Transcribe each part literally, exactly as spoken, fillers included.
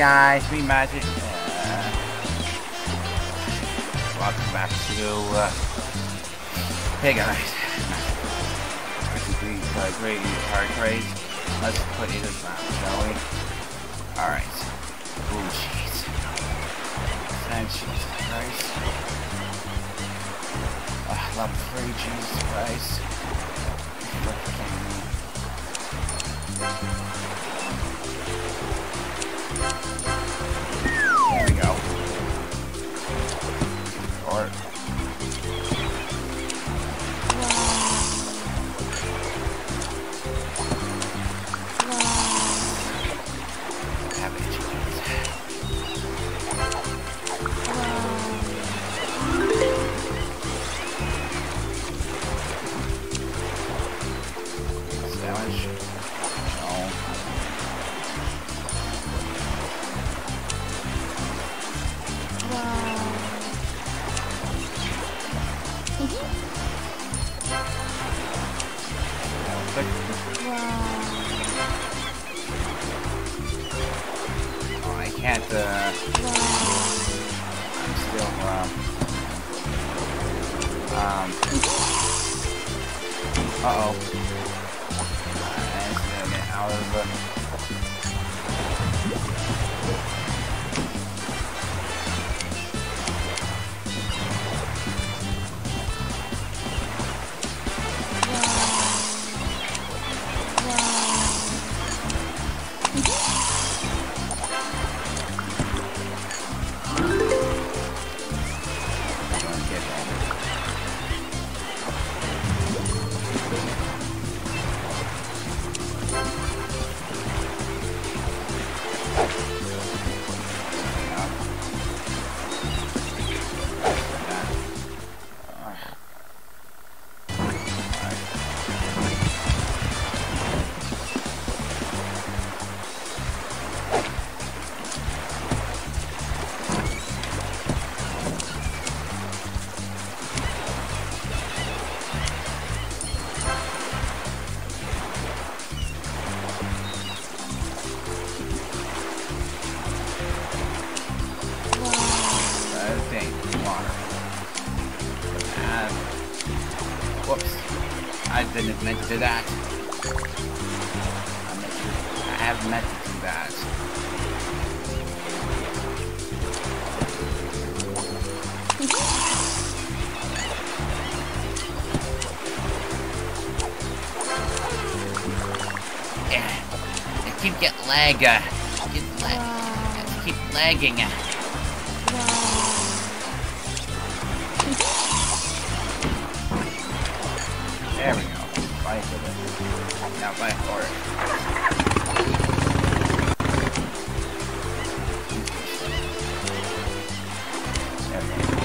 guys, me Magic. Uh, welcome back to. Uh, hey guys. Basically, uh, great hard craze. Let's put it as map, shall we? Alright. Ooh, jeez. And Jesus Christ. Uh, level three, Jesus Christ. There we go. Or can't, uh, I'm still, um, um, uh-oh, I'm gonna get out of the, I didn't meant to do that. I, meant to, I have meant to do that. Yeah, I keep getting lag. Uh, get lag. I keep lagging. Uh. There we go. Fight with it. Now fight for it. There we go.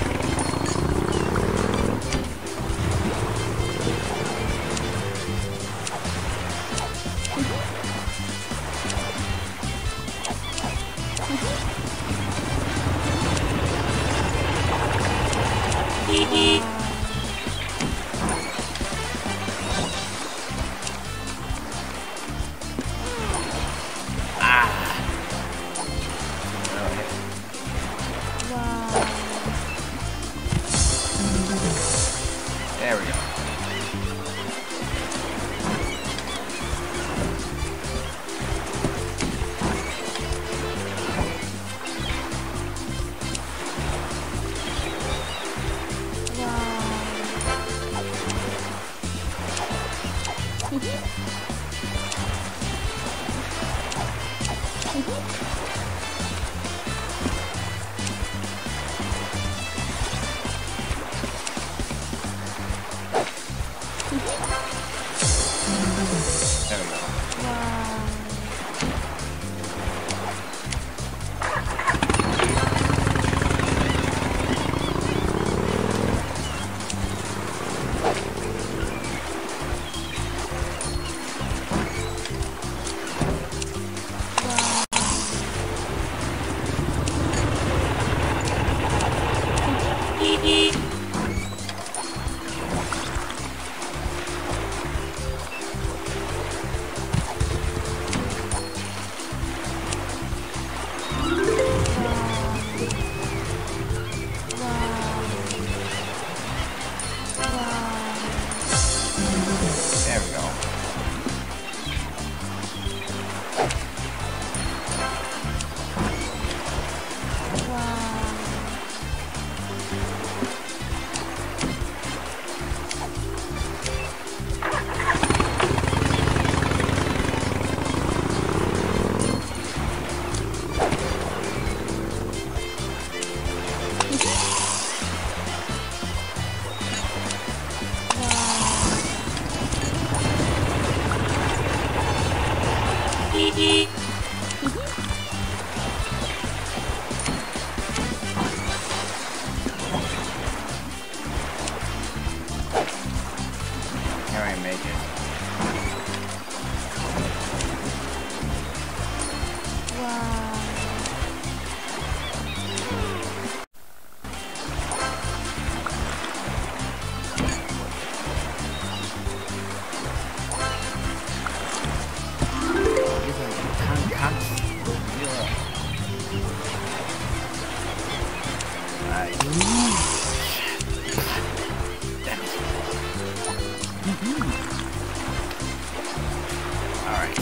There we go. Damn it. Alright.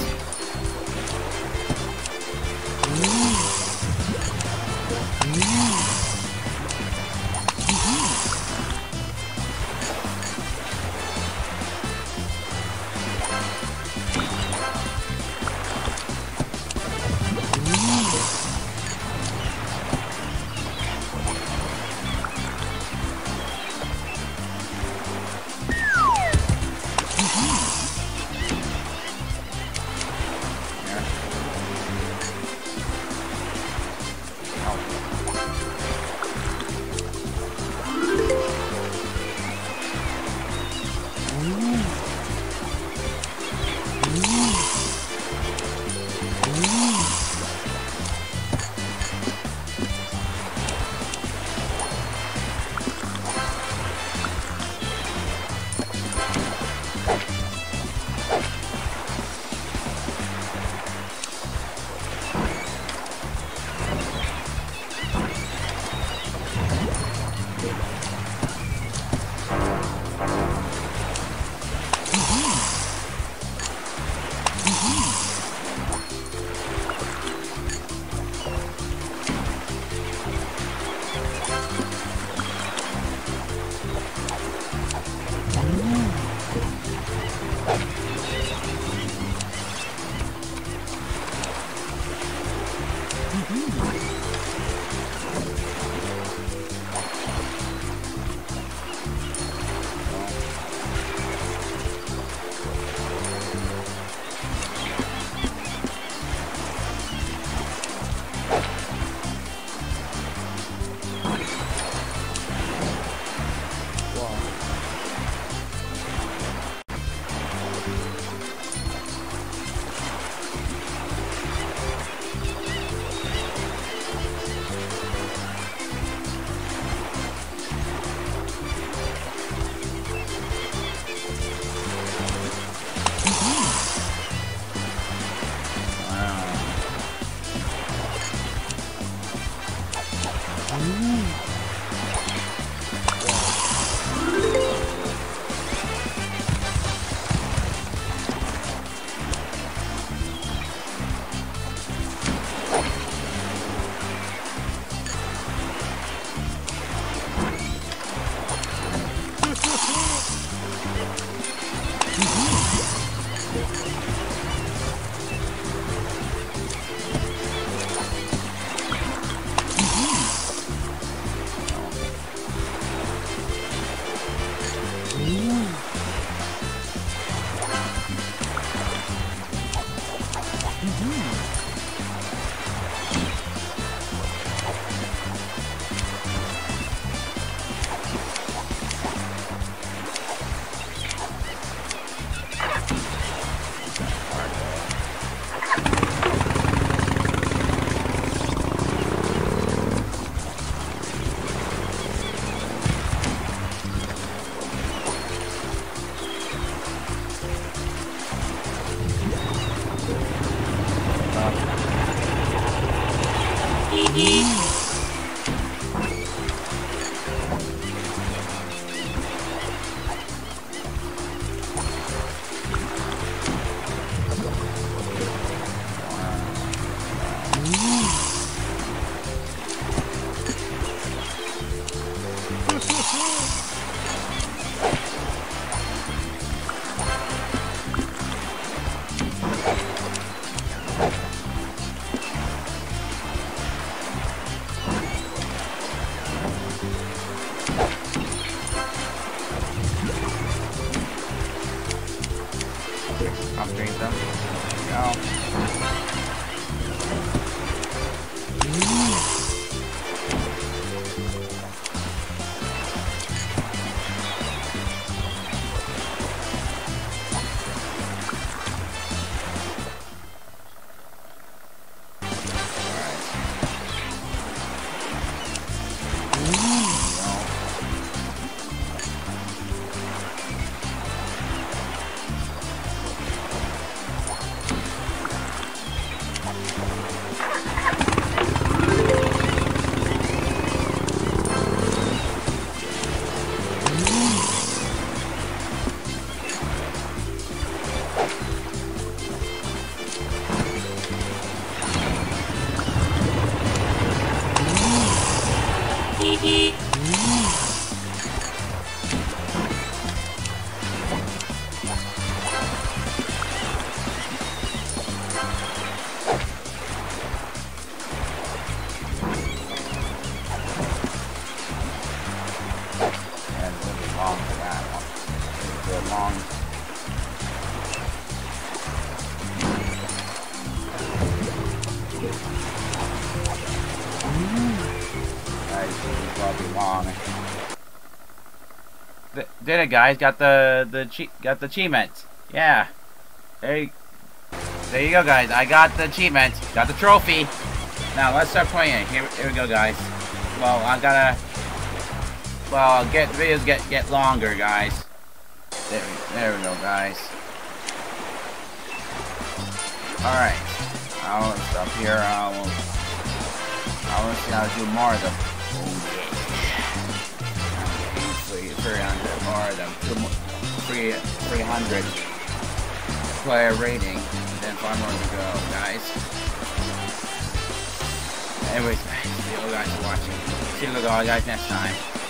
Long for that one. Good long. Guys, this is probably long. Th did it, guys? Got the the che got the achievement. Yeah. There you, there you go, guys. I got the achievement. Got the trophy. Now let's start playing. Here, here we go, guys. Well, I gotta. Well, get videos get get longer, guys. There we, there we go, guys. All right, I'll stop here. I will. I will see how to do more of them. Oh yeah. Usually three hundred more of them. Three three hundred player rating. And then five more to go, guys. Anyways, guys, see you guys for watching. See you guys next time.